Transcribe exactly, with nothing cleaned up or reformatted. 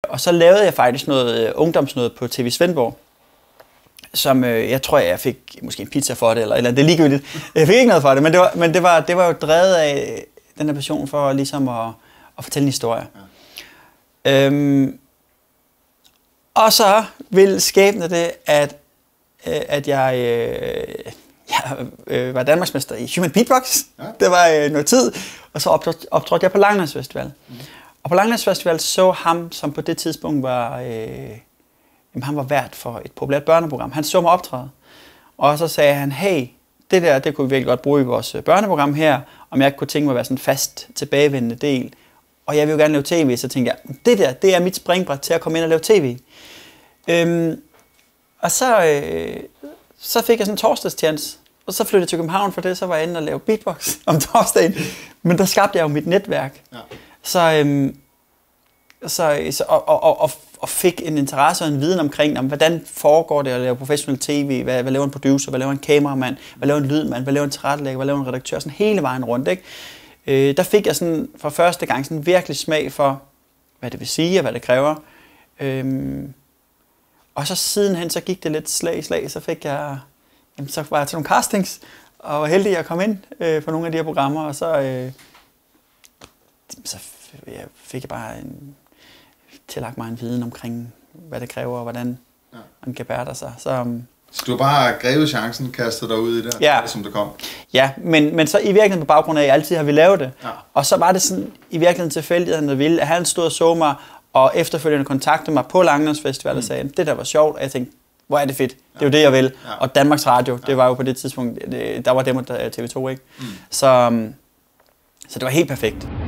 Og så lavede jeg faktisk noget øh, ungdomsnøde på T V Svendborg, som øh, jeg tror, jeg fik måske en pizza for det, eller, eller det er ligegyldigt. Jeg fik ikke noget for det, men det var, men det var, det var jo drevet af den her passion for ligesom at, at fortælle en historie. Ja. Øhm, og så vil skæbne det, at, øh, at jeg, øh, jeg øh, var Danmarksmester i Human Beatbox. Ja. Det var øh, noget tid, og så optrådte, optrådte jeg på Langelandsfestival. Mm. Og på Langelandsfestival så ham, som på det tidspunkt var... Øh, Jamen, han var vært for et populært børneprogram. Han så mig optræde, og så sagde han, hey, det der, det kunne vi virkelig godt bruge i vores børneprogram her, om jeg kunne tænke mig at være sådan en fast tilbagevendende del. Og jeg vil jo gerne lave tv, så tænkte jeg, det der, det er mit springbræt til at komme ind og lave tv. Øhm, og så, øh, så fik jeg sådan en torsdagstjans, og så flyttede jeg til København for det, så var jeg inde og lave beatbox om torsdagen. Men der skabte jeg jo mit netværk. Ja. Så, øhm, så, så, og, og, og, og fik en interesse og en viden omkring, om, hvordan foregår det at lave professionel tv, hvad, hvad laver en producer, hvad laver en kameramand, hvad laver en lydmand, hvad laver en tilrettelægger, hvad laver en redaktør, sådan hele vejen rundt, ikke? Øh, der fik jeg sådan for første gang sådan virkelig smag for, hvad det vil sige og hvad det kræver. Øhm, og så sidenhen, så gik det lidt slag i slag, så fik jeg, jamen, så var jeg til nogle castings, og var heldig at komme ind øh, på nogle af de her programmer, og så, øh, så fik jeg bare en, tillagt mig en viden omkring, hvad det kræver, og hvordan ja. man kan bære sig. Så, um, så du bare grebet chancen, kastet dig ud i det, ja. som det kom? Ja, men, men så i virkeligheden på baggrund af, at jeg altid har ville lave det. Ja. Og så var det sådan, i virkeligheden tilfældigheden, at ville, at han stod og så mig, og efterfølgende kontaktede mig på Langelandsfestival og sagde, det der var sjovt, og jeg tænkte, hvor er det fedt, det er jo det, jeg vil. Ja. Og Danmarks Radio, ja. det var jo på det tidspunkt, det, der var det mod T V to, ikke? Mm. Så, um, så det var helt perfekt.